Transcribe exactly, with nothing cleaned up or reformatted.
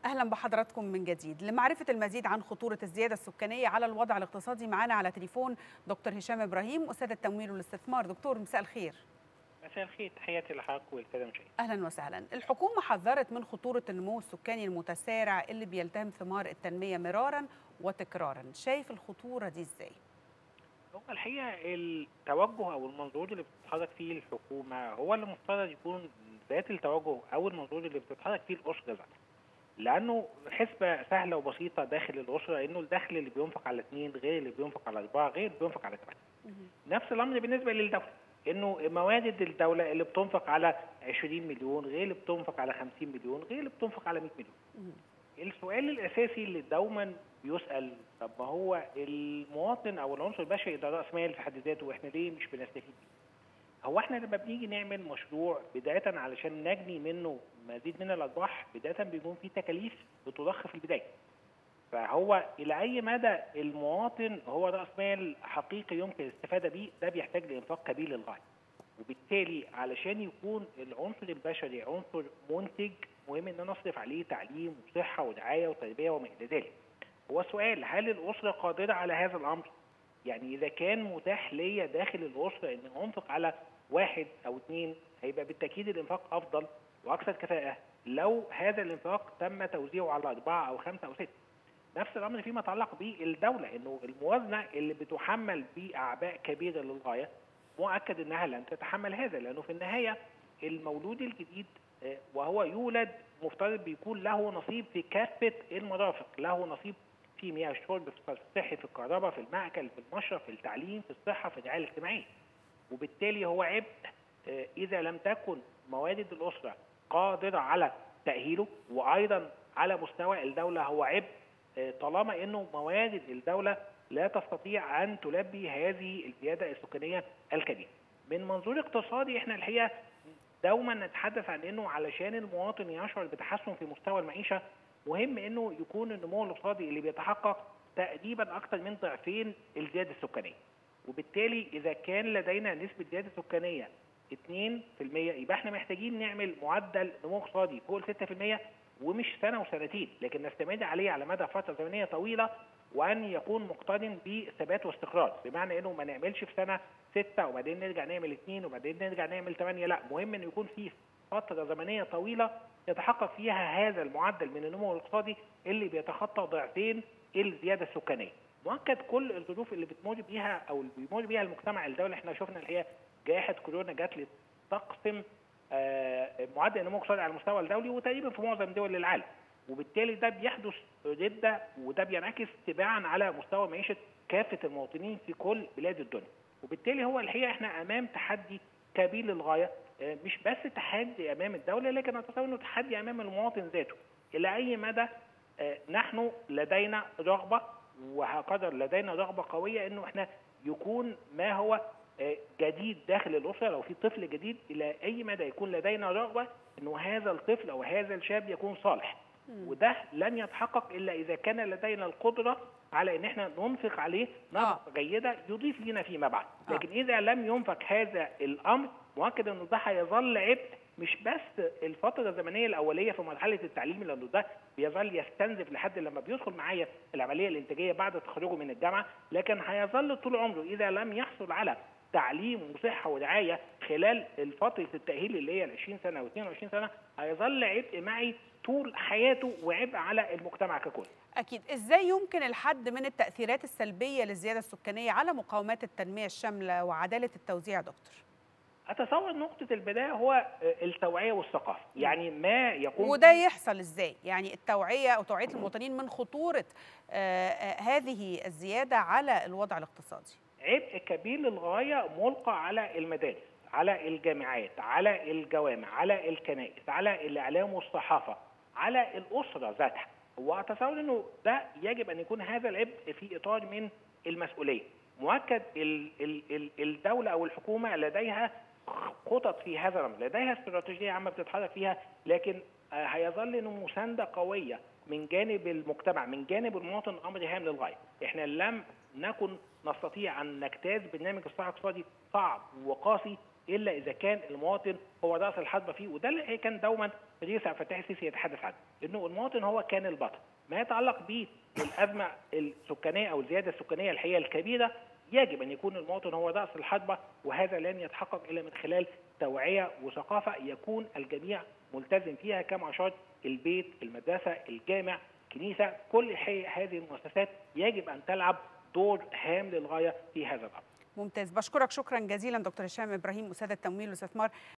أهلا بحضراتكم من جديد. لمعرفة المزيد عن خطورة الزيادة السكانية على الوضع الاقتصادي معنا على تليفون دكتور هشام إبراهيم، أستاذ التمويل والاستثمار. دكتور مساء الخير. مساء الخير، تحياتي لحضرتك والساده المشاهدين. أهلا وسهلا. الحكومة حذرت من خطورة النمو السكاني المتسارع اللي بيلتهم ثمار التنمية مرارا وتكرارا، شايف الخطورة دي إزاي؟ هو الحقيقه التوجه او المنظور اللي بتتحرك فيه الحكومه هو اللي مفترض يكون ذات التوجه او المنظور اللي بتتحرك فيه الاسره ذاتها. لانه حسبه سهله وبسيطه داخل الاسره انه الدخل اللي بينفق على اثنين غير اللي بينفق على اربعه غير اللي بينفق على ثمانيه. نفس الامر بالنسبه للدوله، انه موارد الدوله اللي بتنفق على عشرين مليون غير اللي بتنفق على خمسين مليون غير اللي بتنفق على مئة مليون. السؤال الاساسي اللي دوما بيسال، طب ما هو المواطن او العنصر البشري ده راس مال في حد ذاته، واحنا ليه مش بنستفيد بيه؟ هو احنا لما بنيجي نعمل مشروع بدايه علشان نجني منه مزيد من الارباح، بدايه بيكون في تكاليف بتضخ في البدايه. فهو الى اي مدى المواطن هو راس مال حقيقي يمكن الاستفاده بيه، ده بيحتاج لانفاق كبير للغايه. وبالتالي علشان يكون العنصر البشري عنصر منتج، مهم ان انا اصرف عليه تعليم وصحه ودعايه وتربيه وما الى ذلك. هو السؤال، هل الاسره قادره على هذا الامر؟ يعني اذا كان متاح ليا داخل الاسره ان انفق على واحد او اثنين، هيبقى بالتاكيد الانفاق افضل واكثر كفاءه لو هذا الانفاق تم توزيعه على اربعه او خمسه او سته. نفس الامر فيما يتعلق بالدوله، انه الموازنه اللي بتحمل باعباء كبيره للغايه مؤكد انها لن تتحمل هذا، لانه في النهايه المولود الجديد وهو يولد مفترض بيكون له نصيب في كافه المرافق، له نصيب في مياه الشرب، في الصحي، في الكهرباء، في المأكل، في المشرب، في التعليم، في الصحه، في الرعايه الاجتماعيه. وبالتالي هو عبء اذا لم تكن موارد الاسره قادره على تاهيله، وايضا على مستوى الدوله هو عبء طالما انه موارد الدوله لا تستطيع ان تلبي هذه الزياده السكانيه الكبيره. من منظور اقتصادي احنا الحقيقه دوما نتحدث عن انه علشان المواطن يشعر بتحسن في مستوى المعيشه، مهم انه يكون النمو الاقتصادي اللي بيتحقق تقريبا اكثر من ضعفين الزياده السكانيه. وبالتالي اذا كان لدينا نسبه زياده سكانيه اثنين بالمئة، يبقى احنا محتاجين نعمل معدل نمو اقتصادي فوق ستة بالمئة، ومش سنه وسنتين، لكن نستمر عليه على مدى فتره زمنيه طويله، وان يكون مقترن بثبات واستقرار، بمعنى انه ما نعملش في سنه سته وبعدين نرجع نعمل اثنين وبعدين نرجع نعمل ثمانيه، لا، مهم انه يكون في فتره زمنيه طويله يتحقق فيها هذا المعدل من النمو الاقتصادي اللي بيتخطى ضعفين الزياده السكانيه. مؤكد كل الظروف اللي بتمر بيها او اللي بيمر بيها المجتمع الدولي، احنا شفنا الحقيقه جائحه كورونا جات لي تقسم معدل النمو الاقتصادي على المستوى الدولي وتقريبا في معظم دول العالم، وبالتالي ده بيحدث رده وده بينعكس تباعا على مستوى معيشه كافه المواطنين في كل بلاد الدنيا. وبالتالي هو الحقيقه احنا امام تحدي كبير للغايه، مش بس تحدي امام الدوله، لكن اتصور انه تحدي امام المواطن ذاته. الى اي مدى نحن لدينا رغبه، وهقدر لدينا رغبه قويه انه احنا يكون ما هو جديد داخل الاسره، لو في طفل جديد الى اي مدى يكون لدينا رغبه انه هذا الطفل او هذا الشاب يكون صالح. وده لن يتحقق الا اذا كان لدينا القدره على ان احنا ننفق عليه نفقه آه. جيده يضيف لنا فيما بعد. لكن آه. اذا لم ينفق هذا الامر، مؤكد انه ده هيظل عبء، مش بس الفتره الزمنيه الاوليه في مرحله التعليم، لانه ده بيظل يستنزف لحد لما بيدخل معايا العمليه الانتاجيه بعد تخرجه من الجامعه، لكن هيظل طول عمره اذا لم يحصل على تعليم وصحه ودعايه خلال فتره التاهيل اللي هي ال عشرين سنه او اثنين وعشرين سنه، هيظل عبء معي طول حياته وعبء على المجتمع ككل. أكيد. إزاي يمكن الحد من التأثيرات السلبية للزيادة السكانية على مقاومات التنمية الشاملة وعدالة التوزيع يا دكتور؟ أتصور نقطة البداية هو التوعية والثقافة، يعني ما يكون وده يحصل إزاي؟ يعني التوعية أو توعية المواطنين من خطورة آه هذه الزيادة على الوضع الاقتصادي. عبء كبير للغاية ملقى على المدارس، على الجامعات، على الجوامع، على الكنائس، على الإعلام والصحافة، على الأسرة ذاتها. وأتصور أنه ده يجب أن يكون هذا العبء في إطار من المسؤولية. مؤكد الدولة أو الحكومة لديها خطط في هذا الأمر، لديها استراتيجية عامة بتتحرك فيها، لكن هيظل انه مسانده قويه من جانب المجتمع، من جانب المواطن، امر هام للغايه. احنا لم نكن نستطيع ان نجتاز برنامج اصلاح اقتصادي صعب وقاسي الا اذا كان المواطن هو راس الحربه فيه، وده اللي كان دوما الرئيس عبد الفتاح السيسي يتحدث عنه، انه المواطن هو كان البطل. ما يتعلق بالازمه السكانيه او الزياده السكانيه الحقيقه الكبيره، يجب ان يكون المواطن هو راس الحربه، وهذا لن يتحقق الا من خلال توعيه وثقافه يكون الجميع ملتزم فيها، كما اشرت البيت، المدرسه، الجامع، كنيسه، كل هذه المؤسسات يجب ان تلعب دور هام للغايه في هذا الامر. ممتاز، بشكرك شكرا جزيلا دكتور هشام ابراهيم، استاذ التمويل والاستثمار.